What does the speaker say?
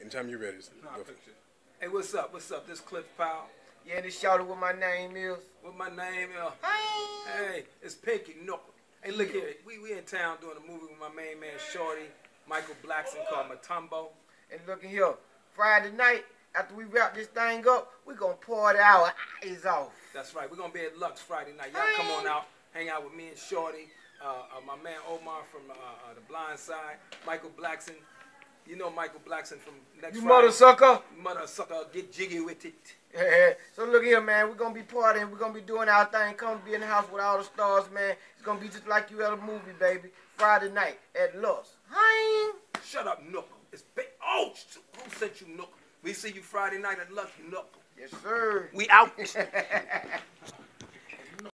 Anytime you're ready. Hey, what's up? What's up? This Cliff Powell. Yeah, this Shawty what my name is. What my name is? Hey. Hey, it's Pinky Knuckle. Hey, look here. We in town doing a movie with my main man Shawty, Michael Blackson, called Mutumbo. And look here, Friday night, after we wrap this thing up, we gonna party our eyes off. That's right. We're gonna be at Lux Friday night. Y'all come on out, hang out with me and Shawty. My man Omar from The Blind Side, Michael Blackson. You know Michael Blackson from next You Friday. mother sucker. Mother sucker, get jiggy with it. Yeah. So look here, man. We're gonna be partying. We're gonna be doing our thing. Come be in the house with all the stars, man. It's gonna be just like you at a movie, baby. Friday night at Lux. Hi. Shut up, Knuckle. It's oh, who sent you, Knuckle? We see you Friday night at Lux, Knuckle. Yes, sir. We out.